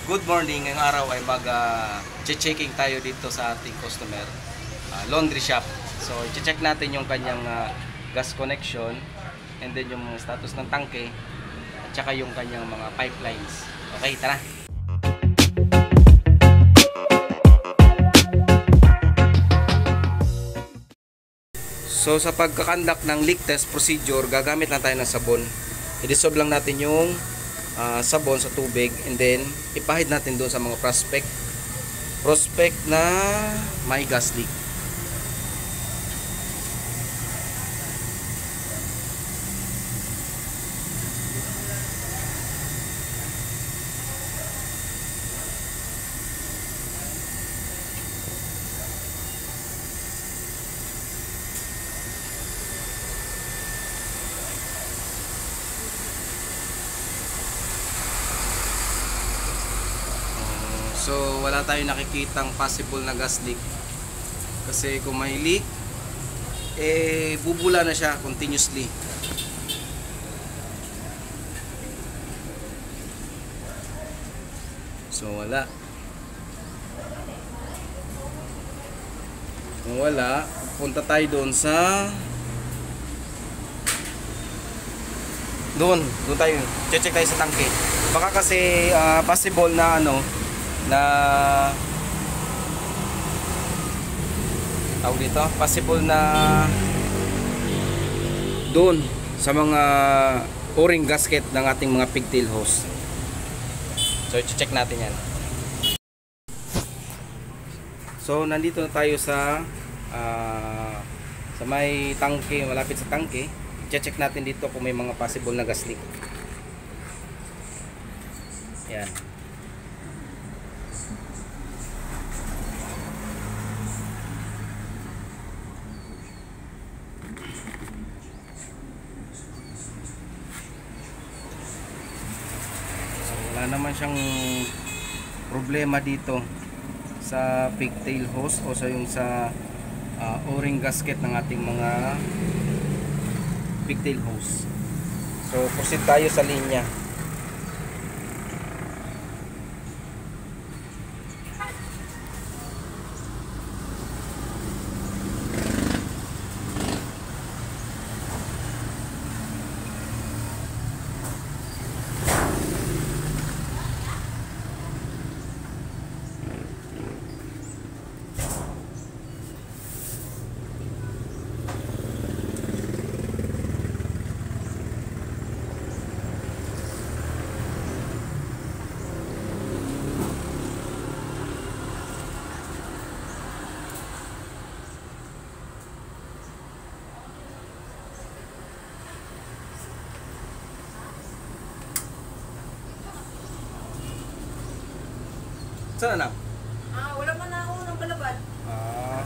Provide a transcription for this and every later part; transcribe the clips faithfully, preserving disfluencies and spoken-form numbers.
Good morning, ngayong araw ay mag-checking uh, tayo dito sa ating customer uh, laundry shop. So i-check natin yung kanyang uh, gas connection and then yung status ng tangke at saka yung kanyang mga pipelines. Okay, tara! So sa pagkakandak ng leak test procedure, gagamit lang tayo ng sabon. I-dissolve lang natin yung uh, sabon sa tubig and then ipahid natin doon sa mga prospect prospect na may gas leak. So wala tayong nakikitang possible na gas leak kasi kung may leak eh bubula na siya continuously. So wala. Kung wala, punta tayo doon sa doon, doon tayo. Check tayo sa tangke. Baka kasi uh, possible na ano na tawag dito, possible na doon sa mga o-ring gasket ng ating mga pigtail hose. So i-check natin yan. So nandito na tayo sa uh, sa may tangke, malapit sa tangke. I-check natin dito kung may mga possible na gas leak. Yan. Wala naman siyang problema dito sa pigtail hose o sa yung sa uh, o-ring gasket ng ating mga pigtail hose. So proceed tayo sa linya. Saan na? Ah, wala man na ako ng balabad. Ah.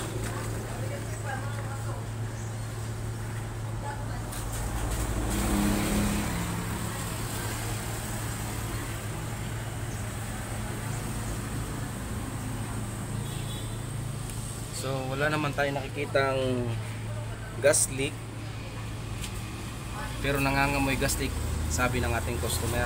So wala naman tayo nakikitang gas leak. Pero nangangamoy gas leak, sabi ng ating customer.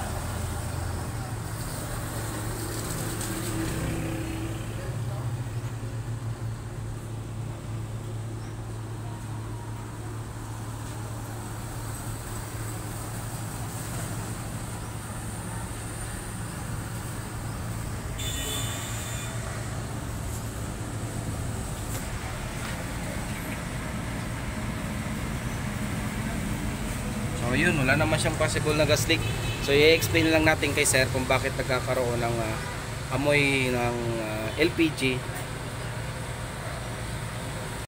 So yun, wala naman siyang possible na gas leak. So i-explain lang natin kay sir kung bakit nagkakaroon ng uh, amoy ng uh, L P G